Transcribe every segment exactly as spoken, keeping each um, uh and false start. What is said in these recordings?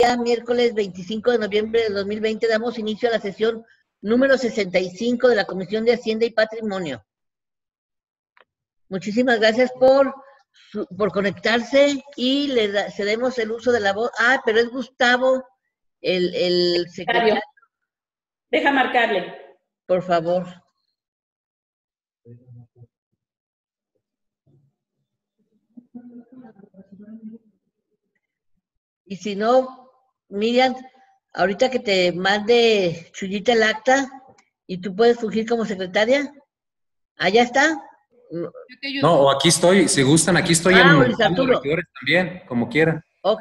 día miércoles veinticinco de noviembre de dos mil veinte damos inicio a la sesión número sesenta y cinco de la Comisión de Hacienda y Patrimonio. Muchísimas gracias por, por conectarse y le da, cedemos el uso de la voz. Ah, pero es Gustavo, el, el secretario. Deja marcarle. Por favor. Y si no, Miriam, ahorita que te mande Chuyita el acta y tú puedes fungir como secretaria. ¿Allá está? No, o aquí estoy, si gustan, aquí estoy ah, en Luis Arturo también, como quieran. Ok.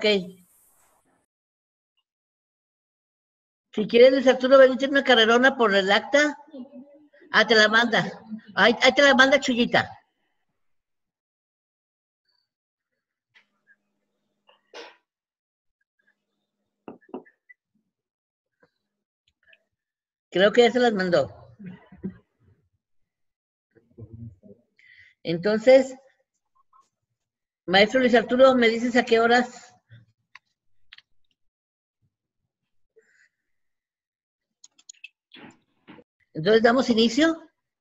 Si quieres, Luis Arturo, venite una carrerona por el acta. Ah, te la manda. Ahí, ahí te la manda Chuyita. Creo que ya se las mandó. Entonces, maestro Luis Arturo, ¿me dices a qué horas? Entonces, ¿damos inicio?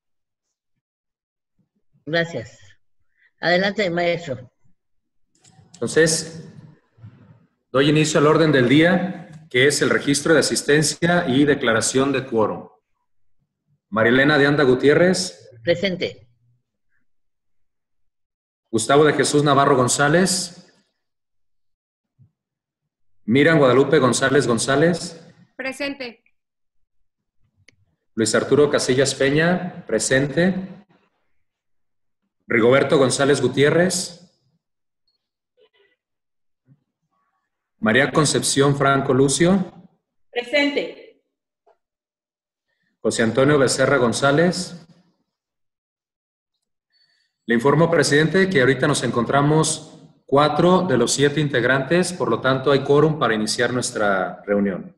Gracias. Adelante, maestro. Entonces, doy inicio al orden del día, que es el registro de asistencia y declaración de quórum. Marilena de Anda Gutiérrez. Presente. Gustavo de Jesús Navarro González. Miriam Guadalupe González González. Presente. Luis Arturo Casillas Peña, presente. Rigoberto González Gutiérrez. María Concepción Franco Lucio. Presente. José Antonio Becerra González. Le informo, presidente, que ahorita nos encontramos cuatro de los siete integrantes, por lo tanto hay quórum para iniciar nuestra reunión.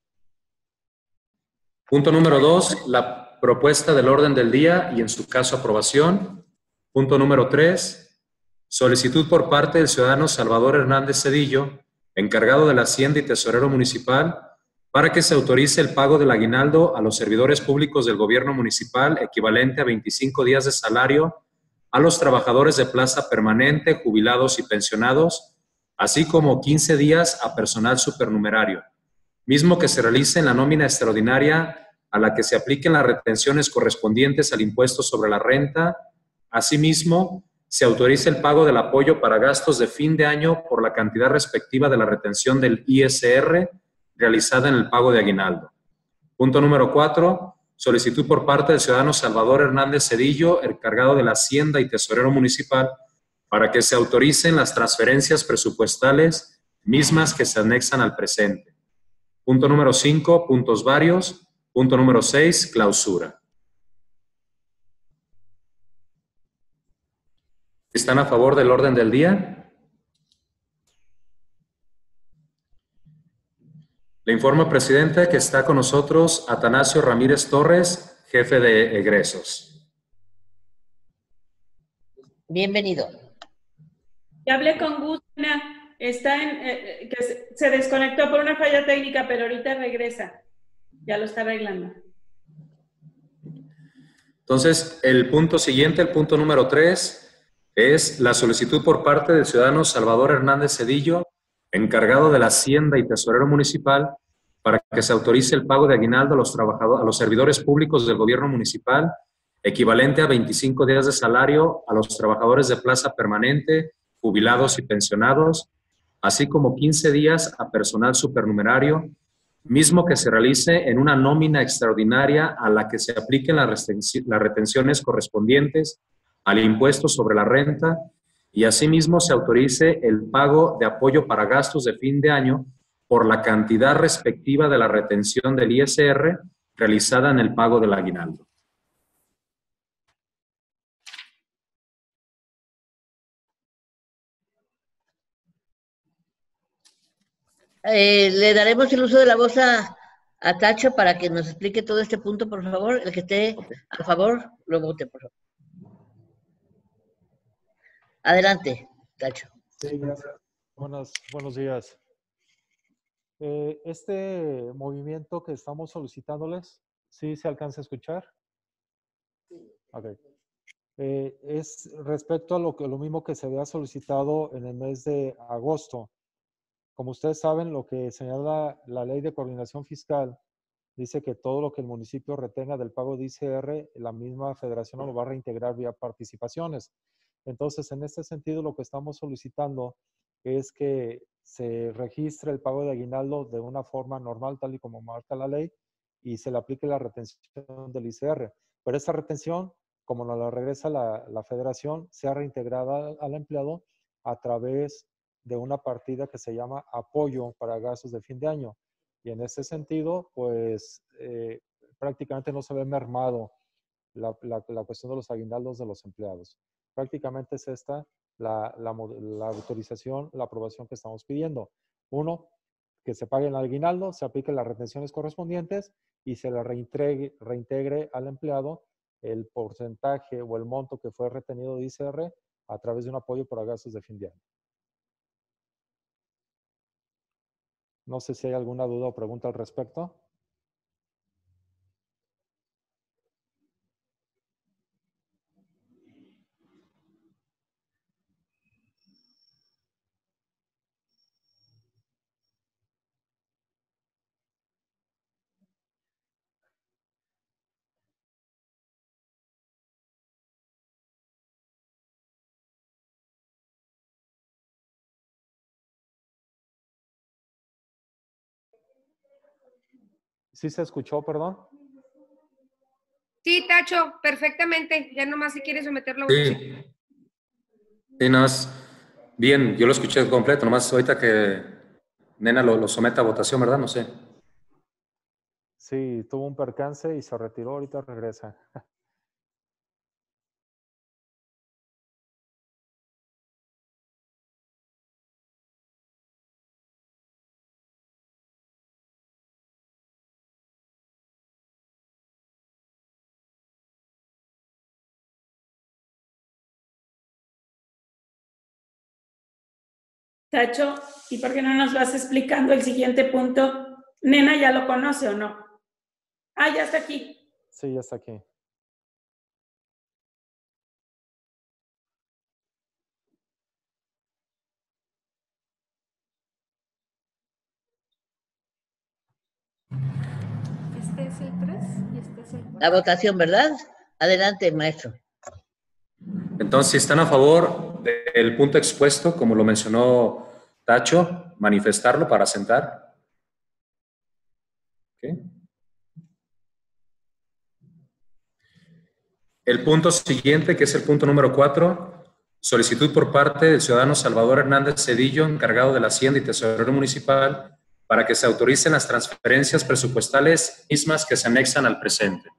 Punto número dos, la propuesta del orden del día y en su caso aprobación. Punto número tres, solicitud por parte del ciudadano Salvador Hernández Cedillo, encargado de la Hacienda y Tesorero Municipal, para que se autorice el pago del aguinaldo a los servidores públicos del gobierno municipal equivalente a veinticinco días de salario a los trabajadores de plaza permanente, jubilados y pensionados, así como quince días a personal supernumerario, mismo que se realice en la nómina extraordinaria a la que se apliquen las retenciones correspondientes al impuesto sobre la renta. Asimismo, se autoriza el pago del apoyo para gastos de fin de año por la cantidad respectiva de la retención del I S R realizada en el pago de aguinaldo. Punto número cuatro. Solicitud por parte del ciudadano Salvador Hernández Cedillo, encargado de la Hacienda y Tesorero Municipal, para que se autoricen las transferencias presupuestales mismas que se anexan al presente. Punto número cinco. Puntos varios. Punto número seis. Clausura. ¿Están a favor del orden del día? Le informo, presidente, que está con nosotros Atanasio Ramírez Torres, jefe de egresos. Bienvenido. Ya hablé con Gusana, está en, eh, que se, se desconectó por una falla técnica, pero ahorita regresa. Ya lo está arreglando. Entonces, el punto siguiente, el punto número tres, es la solicitud por parte del ciudadano Salvador Hernández Cedillo, encargado de la Hacienda y Tesorero Municipal, para que se autorice el pago de aguinaldo a los trabajadores, a los servidores públicos del gobierno municipal, equivalente a veinticinco días de salario a los trabajadores de plaza permanente, jubilados y pensionados, así como quince días a personal supernumerario, mismo que se realice en una nómina extraordinaria a la que se apliquen las retenciones correspondientes al impuesto sobre la renta, y asimismo se autorice el pago de apoyo para gastos de fin de año por la cantidad respectiva de la retención del I S R realizada en el pago del aguinaldo. Eh, le daremos el uso de la voz a, a Tacho para que nos explique todo este punto, por favor. El que esté a favor, lo vote, por favor. Adelante, Tacho. Sí, gracias. Buenos, buenos días. Eh, este movimiento que estamos solicitándoles, ¿sí se alcanza a escuchar? Ok. Eh, es respecto a lo, que, lo mismo que se había solicitado en el mes de agosto. Como ustedes saben, lo que señala la Ley de Coordinación Fiscal dice que todo lo que el municipio retenga del pago de I C R, la misma federación lo va a reintegrar vía participaciones. Entonces, en este sentido, lo que estamos solicitando es que se registre el pago de aguinaldo de una forma normal, tal y como marca la ley, y se le aplique la retención del I C R. Pero esa retención, como nos la regresa la, la federación, sea reintegrada al empleado a través de una partida que se llama apoyo para gastos de fin de año. Y en ese sentido, pues eh, prácticamente no se ve mermado la, la, la cuestión de los aguinaldos de los empleados. Prácticamente es esta la, la, la autorización, la aprobación que estamos pidiendo. Uno, que se pague el aguinaldo, se apliquen las retenciones correspondientes y se le reintegre, reintegre al empleado el porcentaje o el monto que fue retenido de I C R a través de un apoyo para gastos de fin de año. No sé si hay alguna duda o pregunta al respecto. ¿Sí se escuchó, perdón? Sí, Tacho, perfectamente. Ya nomás si quieres someterlo a Sí. votación. Sí, nada más. Bien, yo lo escuché completo, nomás ahorita que Nena lo, lo someta a votación, ¿verdad? No sé. Sí, tuvo un percance y se retiró, ahorita regresa. Tacho, ¿y por qué no nos vas explicando el siguiente punto? Nena, ¿ya lo conoce o no? Ah, ya está aquí. Sí, ya está aquí. Este es el tres y este es el cuatro. La votación, ¿verdad? Adelante, maestro. Entonces, si están a favor del punto expuesto, como lo mencionó Tacho, manifestarlo para sentar. ¿Okay? El punto siguiente, que es el punto número cuatro, solicitud por parte del ciudadano Salvador Hernández Cedillo, encargado de la Hacienda y Tesorero Municipal, para que se autoricen las transferencias presupuestales mismas que se anexan al presente.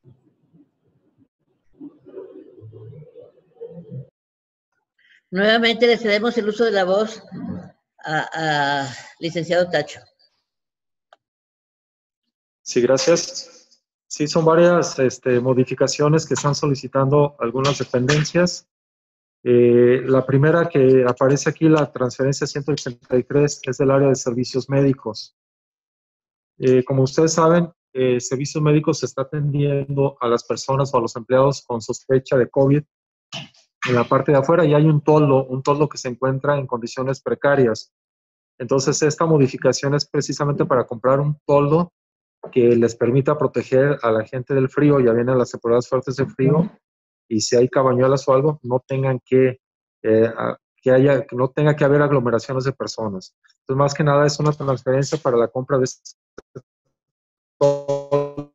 Nuevamente le cedemos el uso de la voz a, a licenciado Tacho. Sí, gracias. Sí, son varias este, modificaciones que están solicitando algunas dependencias. Eh, la primera que aparece aquí, la transferencia ciento ochenta y tres, es del área de servicios médicos. Eh, como ustedes saben, eh, servicios médicos se está atendiendo a las personas o a los empleados con sospecha de COVID en la parte de afuera, y hay un toldo, un toldo que se encuentra en condiciones precarias. Entonces, esta modificación es precisamente para comprar un toldo que les permita proteger a la gente del frío. Ya vienen las temporadas fuertes de frío, y si hay cabañuelas o algo, no tengan que, eh, que haya, que no tenga que haber aglomeraciones de personas. Entonces, más que nada, es una transferencia para la compra de este toldo.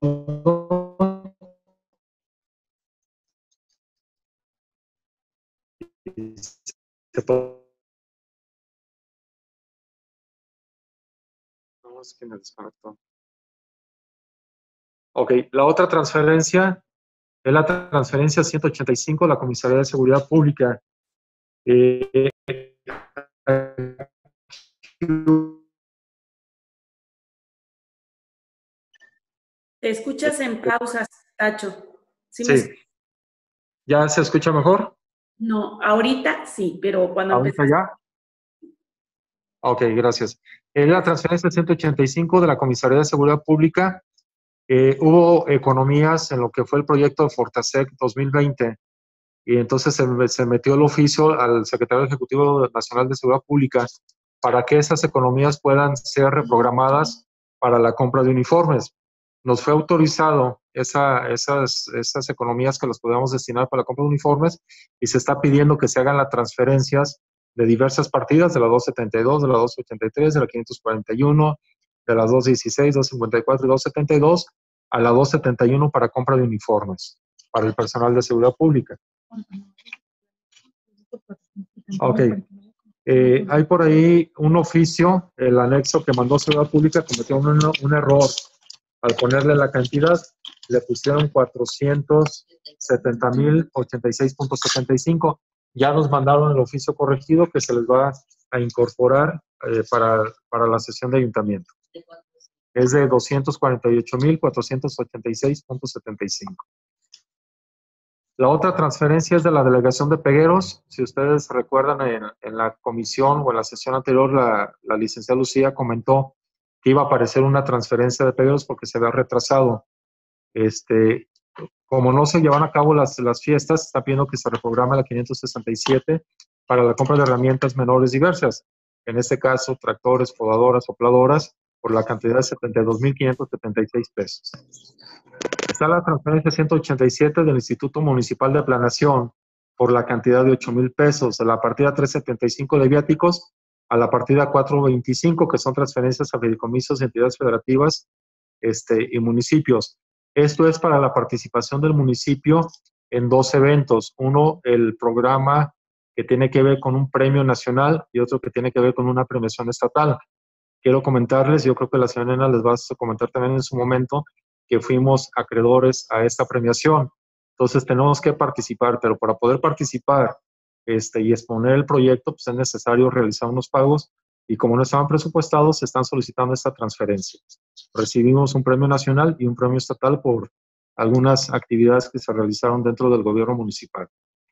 Se puede... No, es que me desconectó. Ok, la otra transferencia es la transferencia ciento ochenta y cinco, la Comisaría de Seguridad Pública. Eh, Te escuchas en pausas, Tacho. ¿Sí? Sí. Me... ¿Ya se escucha mejor? No, ahorita sí, pero cuando ¿Ahorita empezaste... ya? Ok, gracias. En la transferencia ciento ochenta y cinco de la Comisaría de Seguridad Pública, eh, hubo economías en lo que fue el proyecto de Fortasec dos mil veinte, y entonces se, se metió el oficio al Secretario Ejecutivo Nacional de Seguridad Pública para que esas economías puedan ser reprogramadas para la compra de uniformes. Nos fue autorizado esa, esas, esas economías que las podemos destinar para la compra de uniformes, y se está pidiendo que se hagan las transferencias de diversas partidas, de la doscientos setenta y dos, de la doscientos ochenta y tres, de la quinientos cuarenta y uno, de la doscientos dieciséis, doscientos cincuenta y cuatro y doscientos setenta y dos, a la doscientos setenta y uno para compra de uniformes para el personal de seguridad pública. Ok. Eh, hay por ahí un oficio, el anexo que mandó Seguridad Pública cometió un, un error. Al ponerle la cantidad, le pusieron cuatrocientos setenta mil ochenta y seis punto setenta y cinco. Ya nos mandaron el oficio corregido que se les va a incorporar eh, para, para la sesión de ayuntamiento. Es de doscientos cuarenta y ocho mil cuatrocientos ochenta y seis punto setenta y cinco. La otra transferencia es de la delegación de Pegueros. Si ustedes recuerdan, en, en la comisión o en la sesión anterior, la, la licenciada Lucía comentó que iba a aparecer una transferencia de Pegueros porque se había retrasado. Este, como no se llevan a cabo las, las fiestas, está pidiendo que se reprograme la quinientos sesenta y siete para la compra de herramientas menores diversas. En este caso, tractores, podadoras, sopladoras, por la cantidad de setenta y dos mil quinientos setenta y seis pesos. Está la transferencia ciento ochenta y siete del Instituto Municipal de Planeación por la cantidad de ocho mil pesos, de la partida trescientos setenta y cinco de viáticos a la partida cuatrocientos veinticinco, que son transferencias a fideicomisos, entidades federativas este, y municipios. Esto es para la participación del municipio en dos eventos. Uno, el programa que tiene que ver con un premio nacional, y otro que tiene que ver con una premiación estatal. Quiero comentarles, yo creo que la señora Elena les va a comentar también en su momento, que fuimos acreedores a esta premiación. Entonces tenemos que participar, pero para poder participar este, y exponer el proyecto, pues es necesario realizar unos pagos, y como no estaban presupuestados, se están solicitando esta transferencia. Recibimos un premio nacional y un premio estatal por algunas actividades que se realizaron dentro del gobierno municipal.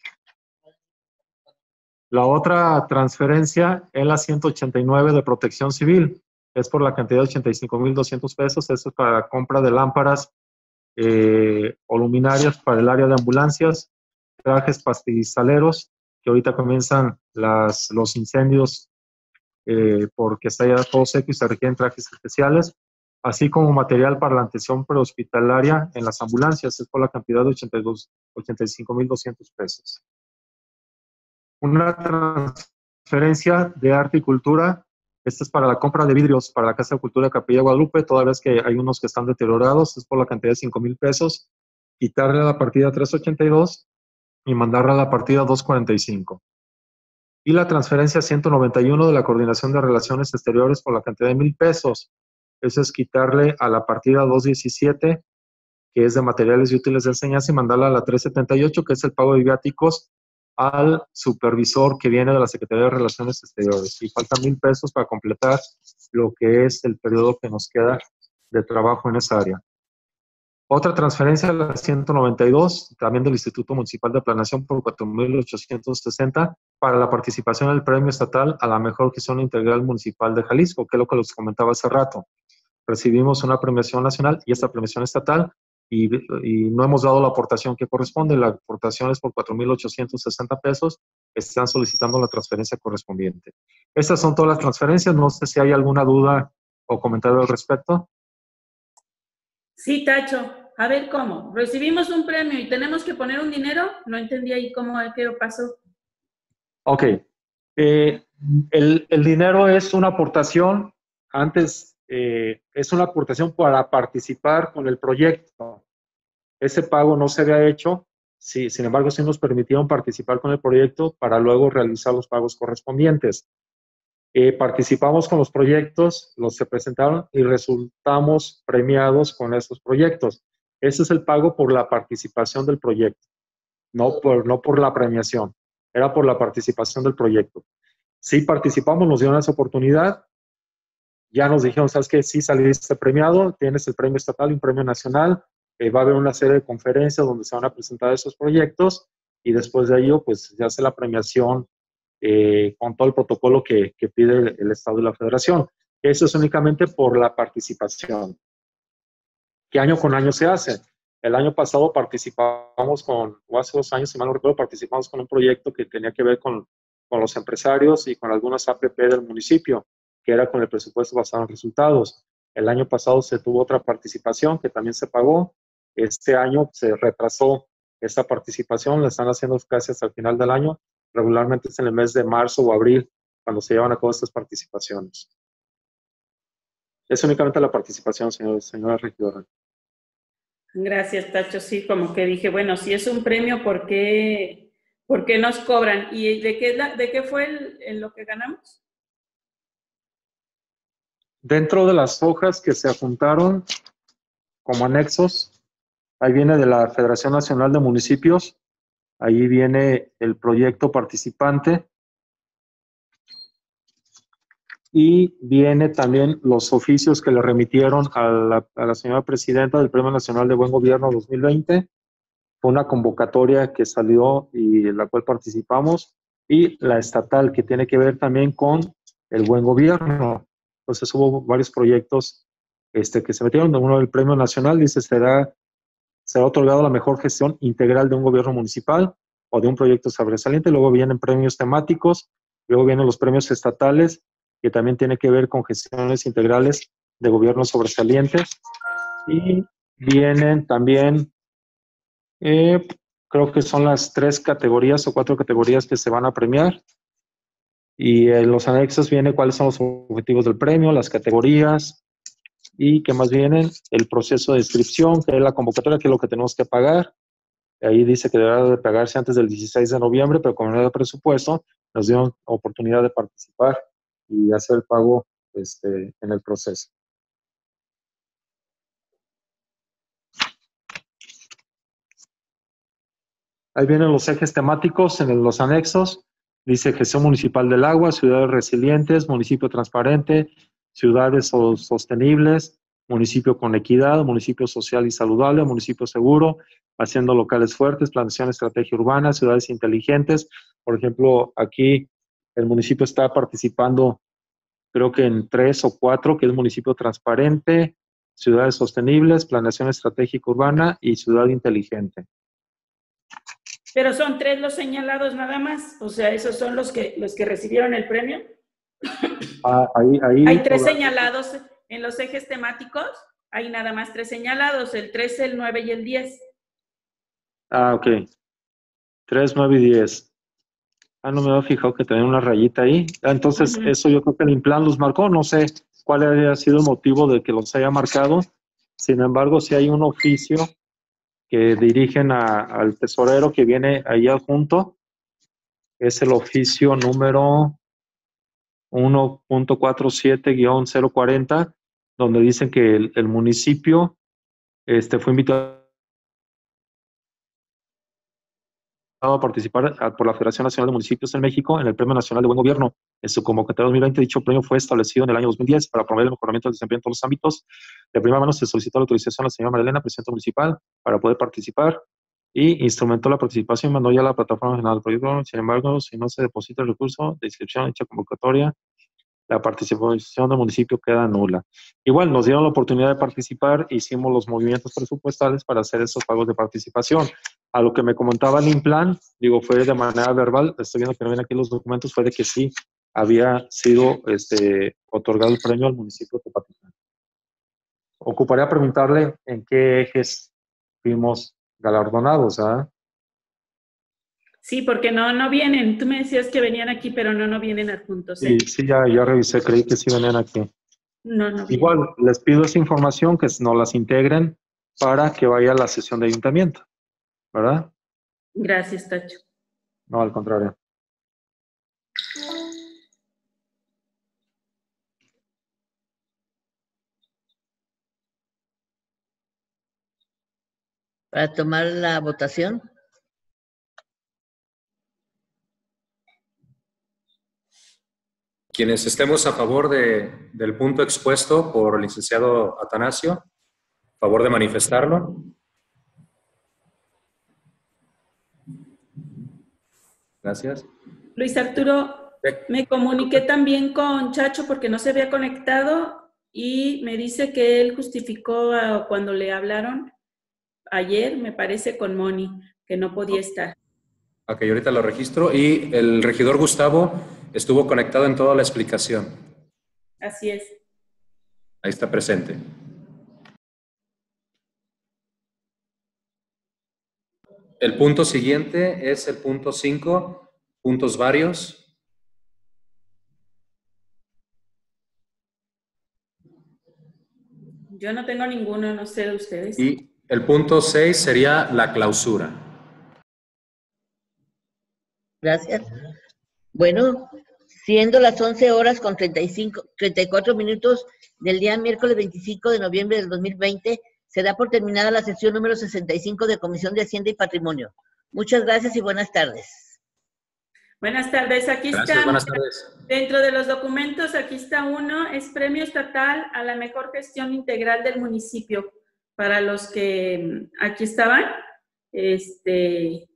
La otra transferencia es la ciento ochenta y nueve de Protección Civil. Es por la cantidad de ochenta y cinco mil doscientos pesos. Esto es para la compra de lámparas eh, o luminarias para el área de ambulancias, trajes pastizaleros, que ahorita comienzan las, los incendios eh, porque está ya todo seco y se requieren trajes especiales, así como material para la atención prehospitalaria en las ambulancias. Es por la cantidad de ochenta y cinco mil doscientos pesos. Una transferencia de arte y cultura. Esta es para la compra de vidrios para la Casa de Cultura de Capilla Guadalupe, toda vez que hay unos que están deteriorados. Es por la cantidad de cinco mil pesos. Quitarle a la partida trescientos ochenta y dos y mandarla a la partida doscientos cuarenta y cinco. Y la transferencia ciento noventa y uno de la Coordinación de Relaciones Exteriores por la cantidad de mil pesos. Eso es quitarle a la partida doscientos diecisiete, que es de materiales y útiles de enseñanza, y mandarla a la trescientos setenta y ocho, que es el pago de viáticos al supervisor que viene de la Secretaría de Relaciones Exteriores. Y faltan mil pesos para completar lo que es el periodo que nos queda de trabajo en esa área. Otra transferencia, la ciento noventa y dos, también del Instituto Municipal de Planeación, por cuatro mil ochocientos sesenta, para la participación del Premio Estatal a la Mejor Gestión Integral Municipal de Jalisco, que es lo que les comentaba hace rato. Recibimos una premiación nacional y esta premiación estatal, Y, y no hemos dado la aportación que corresponde. La aportación es por cuatro mil ochocientos sesenta pesos. Están solicitando la transferencia correspondiente. Estas son todas las transferencias. No sé si hay alguna duda o comentario al respecto. Sí, Tacho. A ver, ¿cómo? ¿Recibimos un premio y tenemos que poner un dinero? No entendí ahí cómo, qué pasó. Ok. Eh, el, el dinero es una aportación. Antes... Eh, es una aportación para participar con el proyecto. Ese pago no se había hecho, sí, sin embargo, sí nos permitieron participar con el proyecto para luego realizar los pagos correspondientes. Eh, participamos con los proyectos, los se presentaron y resultamos premiados con esos proyectos. Ese es el pago por la participación del proyecto, no por, no por la premiación, era por la participación del proyecto. Sí participamos, nos dieron esa oportunidad. Ya nos dijeron, ¿sabes qué? Sí saliste premiado, tienes el premio estatal y un premio nacional, eh, va a haber una serie de conferencias donde se van a presentar esos proyectos, y después de ello, pues ya hace la premiación eh, con todo el protocolo que, que pide el, el Estado y la Federación. Eso es únicamente por la participación, que año con año se hace. El año pasado participamos con, o hace dos años, si mal no recuerdo, participamos con un proyecto que tenía que ver con, con los empresarios y con algunas A P P del municipio, que era con el presupuesto basado en resultados. El año pasado se tuvo otra participación que también se pagó. Este año se retrasó esta participación, la están haciendo casi hasta el final del año. Regularmente es en el mes de marzo o abril cuando se llevan a cabo estas participaciones. Es únicamente la participación, señor, señora regidora. Gracias, Tacho. Sí, como que dije, bueno, si es un premio, ¿por qué, por qué nos cobran? ¿Y de qué, de qué fue el, en lo que ganamos? Dentro de las hojas que se adjuntaron como anexos, ahí viene de la Federación Nacional de Municipios, ahí viene el proyecto participante y viene también los oficios que le remitieron a la, a la señora presidenta del Premio Nacional de Buen Gobierno dos mil veinte. Fue una convocatoria que salió y en la cual participamos, y la estatal que tiene que ver también con el buen gobierno. Entonces hubo varios proyectos este, que se metieron. Uno del Premio Nacional dice será, será otorgado la mejor gestión integral de un gobierno municipal o de un proyecto sobresaliente. Luego vienen premios temáticos, luego vienen los premios estatales, que también tiene que ver con gestiones integrales de gobiernos sobresalientes. Y vienen también, eh, creo que son las tres categorías o cuatro categorías que se van a premiar. Y en los anexos viene cuáles son los objetivos del premio, las categorías, y qué más vienen, el proceso de inscripción, que es la convocatoria, que es lo que tenemos que pagar. Ahí dice que deberá de pagarse antes del dieciséis de noviembre, pero como no era presupuesto, nos dieron oportunidad de participar y hacer el pago este, en el proceso. Ahí vienen los ejes temáticos en los anexos. Dice gestión municipal del agua, ciudades resilientes, municipio transparente, ciudades sostenibles, municipio con equidad, municipio social y saludable, municipio seguro, haciendo locales fuertes, planeación, estrategia urbana, ciudades inteligentes. Por ejemplo, aquí el municipio está participando, creo que en tres o cuatro, que es municipio transparente, ciudades sostenibles, planeación estratégica urbana y ciudad inteligente. Pero son tres los señalados nada más, o sea, esos son los que, los que recibieron el premio. Ah, ahí, ahí, Hay tres señalados en los ejes temáticos, hay nada más tres señalados, el trece, el nueve y el diez. Ah, ok. tres, nueve y diez. Ah, no me había fijado que tenía una rayita ahí. Ah, entonces, uh-huh. Eso yo creo que el Implan los marcó. No sé cuál haya sido el motivo de que los haya marcado. Sin embargo, sí hay un oficio que dirigen a, al tesorero que viene ahí adjunto. Es el oficio número uno punto cuarenta y siete guión cero cuarenta, donde dicen que el, el municipio este, fue invitado a participar por la Federación Nacional de Municipios en México en el Premio Nacional de Buen Gobierno. En su convocatoria dos mil veinte, dicho premio fue establecido en el año dos mil diez para promover el mejoramiento del desempeño en todos los ámbitos. De primera mano se solicitó la autorización a la señora Marilena, presidenta municipal, para poder participar, y instrumentó la participación y mandó ya a la plataforma general del proyecto. Sin embargo, si no se deposita el recurso de inscripción a dicha convocatoria, la participación del municipio queda nula. Igual, nos dieron la oportunidad de participar, hicimos los movimientos presupuestales para hacer esos pagos de participación. A lo que me comentaba el Implan, digo, fue de manera verbal, estoy viendo que no ven aquí los documentos, fue de que sí había sido este, otorgado el premio al municipio de Tepatitlán. Ocuparía preguntarle en qué ejes fuimos galardonados, ¿ah? Sí, porque no, no vienen. Tú me decías que venían aquí, pero no, no vienen adjuntos. ¿eh? Sí, sí, ya, ya revisé, creí que sí venían aquí. No, no vienen. Igual, les pido esa información, que nos las integren para que vaya a la sesión de ayuntamiento, ¿verdad? Gracias, Tacho. No, al contrario. Para tomar la votación. Quienes estemos a favor de, del punto expuesto por el licenciado Atanasio, a favor de manifestarlo. Gracias. Luis Arturo, Me comuniqué también con Chacho porque no se había conectado y me dice que él justificó uh, cuando le hablaron ayer, me parece, con Moni, que no podía estar. Ok, ahorita lo registro. Y el regidor Gustavo estuvo conectado en toda la explicación. Así es. Ahí está presente. El punto siguiente es el punto cinco, puntos varios. Yo no tengo ninguno, no sé de ustedes. Y el punto seis sería la clausura. Gracias. Bueno, siendo las once horas con treinta y cinco, treinta y cuatro minutos del día miércoles veinticinco de noviembre del dos mil veinte, se da por terminada la sesión número sesenta y cinco de Comisión de Hacienda y Patrimonio. Muchas gracias y buenas tardes. Buenas tardes, aquí Gracias, está. buenas tardes. Dentro de los documentos, aquí está uno, es Premio Estatal a la Mejor Gestión Integral del Municipio. Para los que aquí estaban, este,